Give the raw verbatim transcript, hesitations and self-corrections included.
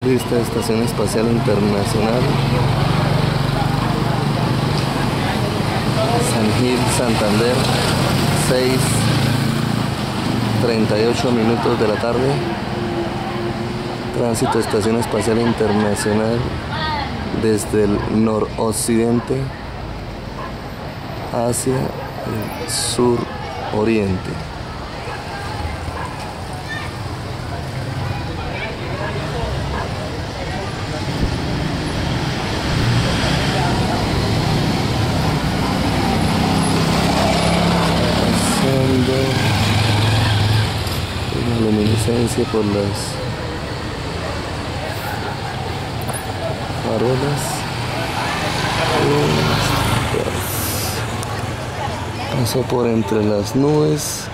Esta Estación Espacial Internacional San Gil, Santander, seis treinta y ocho minutos de la tarde. Tránsito Estación Espacial Internacional desde el noroccidente hacia el suroriente. Una luminiscencia por las farolas. Pasó por entre las nubes.